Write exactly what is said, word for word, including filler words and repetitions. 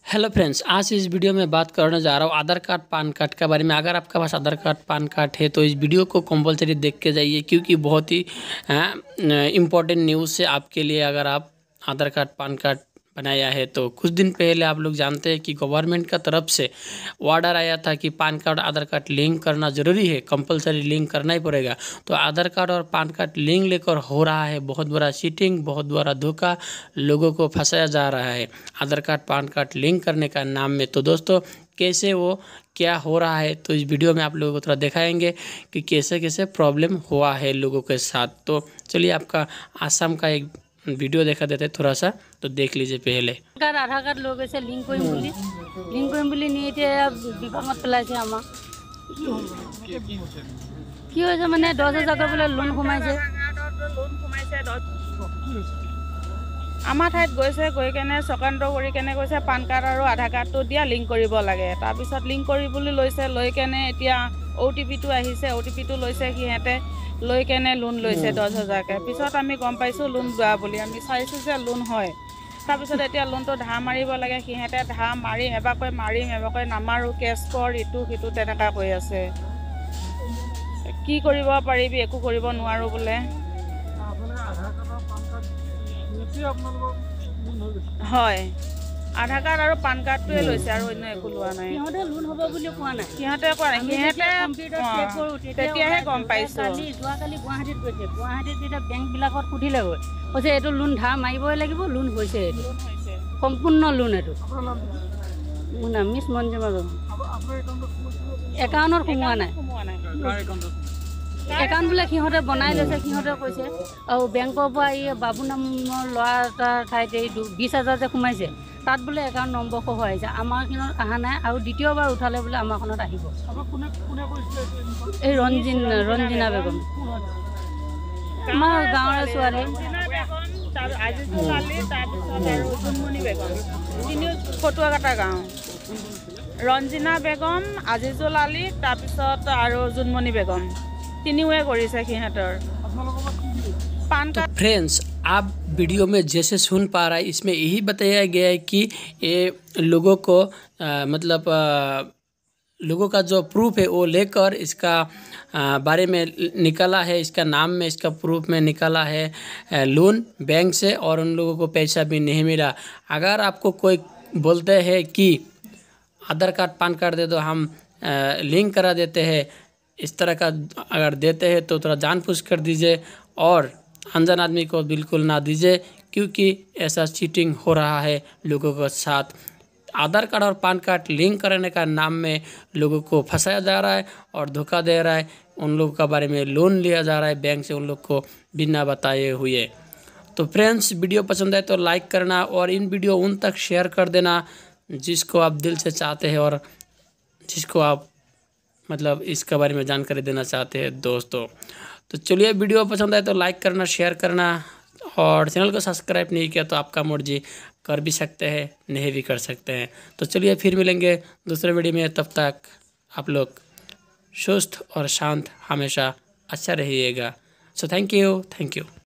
Hello friends, आज इस video में बात करने जा रहा हूँ आधार कार्ड पान कार्ड के बारे में। अगर आपके पास आधार कार्ड पान कार्ड है तो इस वीडियो को कंपलसरी देख के जाइए, क्योंकि बहुत ही इम्पोर्टेंट न्यूज़ है आपके लिए। अगर आप आधार कार्ड पान कार्ड बनाया है तो कुछ दिन पहले आप लोग जानते हैं कि गवर्नमेंट का तरफ से ऑर्डर आया था कि पान कार्ड आधार कार्ड लिंक करना ज़रूरी है, कंपलसरी लिंक करना ही पड़ेगा। तो आधार कार्ड और पान कार्ड लिंक लेकर हो रहा है बहुत बड़ा चीटिंग, बहुत बड़ा धोखा, लोगों को फंसाया जा रहा है Aadhaar card PAN card link करने का नाम में। तो दोस्तों, कैसे वो क्या हो रहा है तो इस वीडियो में आप लोगों को थोड़ा दिखाएंगे कि कैसे कैसे प्रॉब्लम हुआ है लोगों के साथ। तो चलिए आपका आसाम का एक ভিডিও দেখা देते थोड़ा सा, तो देख लीजिए पहले। আধাৰ আধাৰ কাৰ্ড লৈ গৈছে লিংক কৰিম বুলি লিংক কৰিম বুলি নি এতিয়া বিভাগত পেলাইছে। আমাৰ কি হৈছে মানে দহ হাজাৰকৈ বোলে লোন সোমাইছে। আমাৰ ঠাইত গৈছে, গৈ কেনে চক্ৰান্ত কৰি কেনে কৈছে পান কাৰ্ড আৰু আধাৰ কাৰ্ডটো দিয়া লিংক কৰিব লাগে। তাৰপিছত লিংক কৰিবলৈ লৈছে, লৈ কেনে এতিয়া অ' টি পিটো আহিছে, অ' টি পিটো লৈছে সিহঁতে, লৈ কেনে লোন লৈছে দহ হাজাৰকৈ। পিছত আমি গম পাইছোঁ লোন লোৱা বুলি, আমি চাইছোঁ যে লোন হয়। তাৰপিছত এতিয়া লোনটো ধাৰ মাৰিব লাগে, সিহঁতে ধাৰ মাৰিম এবাৰকৈ মাৰিম এবাৰকৈ নামাৰোঁ, কেছ কৰ ইটো সিটো তেনেকুৱা কৈ আছে। কি কৰিব পাৰিবি, একো কৰিব নোৱাৰোঁ বোলে। হয়, আধাৰ কাৰ্ড আৰু পান কাৰ্ডটোৱে লৈছে আৰু অন্য একো লোৱা নাই। সিহঁতে লোন হ'ব বুলি কোৱা নাই, সিহঁতে কোৱা নাই, সিহঁতে তেতিয়াহে গম পাইছোঁ। যোৱাকালি গুৱাহাটীত গৈছে, গুৱাহাটীত যেতিয়া বেংকবিলাকত সুধিলে গৈ কৈছে এইটো লোন ধাৰ মাৰিবই লাগিব, লোন হৈছে, এইটো সম্পূৰ্ণ লোন। এইটো মোৰ নাম মিছ মঞ্জুমা বেগম। একাউণ্টত সোমোৱা নাই, একাউণ্ট বোলে সিহঁতে বনাই লৈছে। সিহঁতে কৈছে আৰু বেংকৰ পৰা এই বাবু নামৰ ল'ৰা এটাৰ ঠাইত এই বিছ হাজাৰ যে সোমাইছে, তাত বোলে একাউণ্ট নম্বৰ সহ আহিছে, আমাৰখনত অহা নাই। আৰু দ্বিতীয়বাৰ উঠালে বোলে আমাৰখনত আহিব। এই ৰঞ্জিন ৰঞ্জিনা বেগম, আমাৰ গাঁৱৰে ছোৱালী। ফটুৱাকাটা গাঁও ৰঞ্জিনা বেগম, আজিজুল আলী, তাৰপিছত আৰু জোনমণি বেগম, তিনিওৱে কৰিছে সিহঁতৰ পান कार्ड। फ्रेंड्स, आप वीडियो में जैसे सुन पा रहा है, इसमें यही बताया गया है कि ये लोगों को आ, मतलब आ, लोगों का जो प्रूफ है वो लेकर इसका आ, बारे में निकाला है, इसका नाम में इसका प्रूफ में निकाला है लोन बैंक से, और उन लोगों को पैसा भी नहीं मिला। अगर आपको कोई बोलते हैं कि आधार कार्ड पान कार्ड दे दो, हम आ, लिंक करा देते हैं, इस तरह का अगर देते हैं तो थोड़ा जान पूछ कर दीजिए, और अनजान आदमी को बिल्कुल ना दीजिए, क्योंकि ऐसा चीटिंग हो रहा है लोगों के साथ। आधार कार्ड और पान कार्ड लिंक करने का नाम में लोगों को फंसाया जा रहा है और धोखा दे रहा है। उन लोगों के बारे में लोन लिया जा रहा है बैंक से, उन लोग को बिना बताए हुए। तो फ्रेंड्स, वीडियो पसंद आए तो लाइक करना, और इन वीडियो उन तक शेयर कर देना जिसको आप दिल से चाहते हैं और जिसको आप मतलब इसके बारे में जानकारी देना चाहते हैं दोस्तों। तो चलिए, वीडियो पसंद आए तो लाइक करना, शेयर करना, और चैनल को सब्सक्राइब नहीं किया तो आपका मर्जी, कर भी सकते हैं नहीं भी कर सकते हैं। तो चलिए फिर मिलेंगे दूसरे वीडियो में, तब तक आप लोग सुस्त और शांत हमेशा अच्छा रहिएगा। So thank you thank you.